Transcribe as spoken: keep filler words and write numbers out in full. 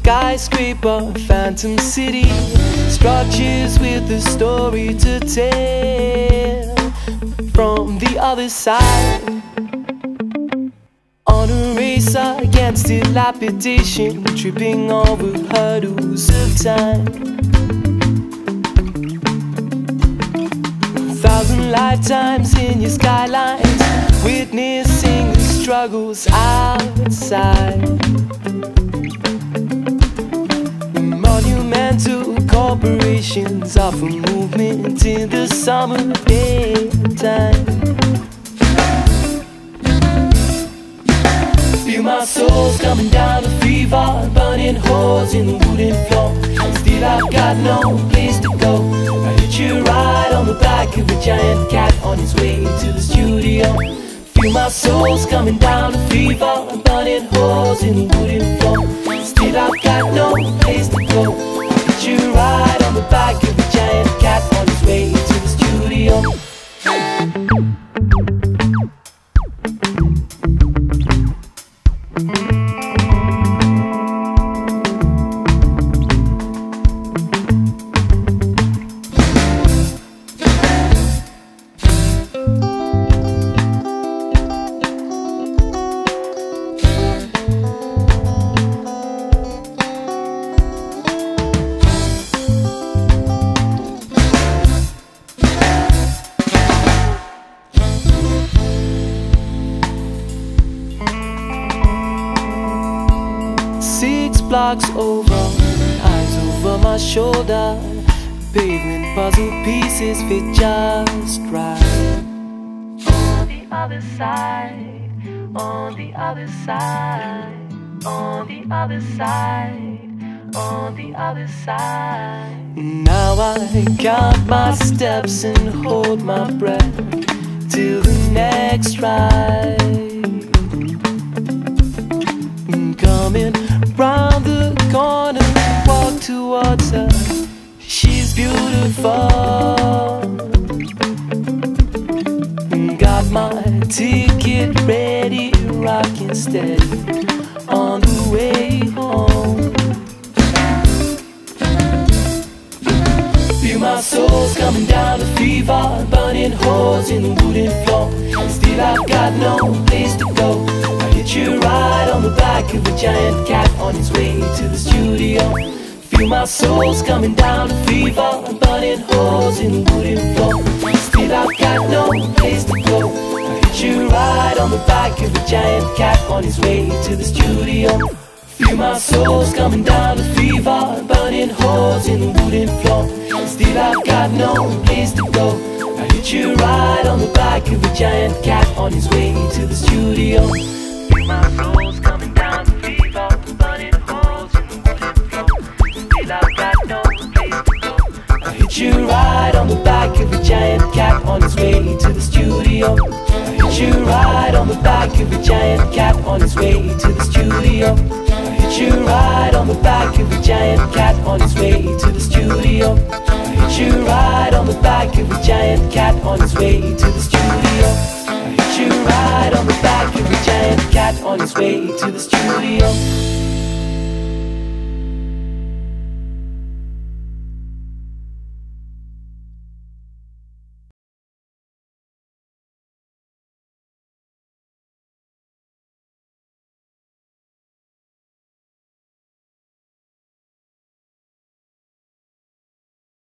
skyscraper, phantom city, structures with a story to tell. From the other side, on a race against dilapidation, tripping over hurdles of time. A thousand lifetimes in your skylines, witnessing the struggles outside. Monumental corporations offer movement in the summer daytime. Feel my soul's coming down to fever, burning holes in the wooden floor. Still I've got no place to go. I hit you right on the back of a giant cat on his way to the studio. Feel my soul's coming down to fever, burning holes in the wooden floor. Still I've got no place to go. I hit you right on the back of a giant cat on his way to the studio. Blocks over, eyes over my shoulder, pavement puzzle pieces fit just right. On the other side, on the other side, on the other side, on the other side. Now I count my steps and hold my breath till the next ride. Coming round the corner, walk towards her. She's beautiful. Got my ticket ready, rocking steady on the way home. Feel my soul's coming down to fever, burning holes in the wooden floor. Still I've got no place to go. I hit you right on the back of a giant cat on his way to the studio. Feel my soul's coming down to fever, burning holes in the wooden floor. Still I've got no place to go. I hit you right on the back of a giant cat on his way to the studio. Feel my soul's coming down to fever, burning holes in the wooden floor. Still I've got no place to go. I hit you right on the back of a giant cat on his way to the studio. Feel my soul's coming down to fever, burning holes in the wooden floor. Still I've got no place to go. I hit you right on the back of a giant cat on his way to the studio. I hit you right on the back of a giant cat on his way to the studio. I hit you right on the back of a giant cat on his way to the studio. I hit you right on the back of a giant cat on his way to the studio. I hit you right on the back of a giant cat on his way to the studio.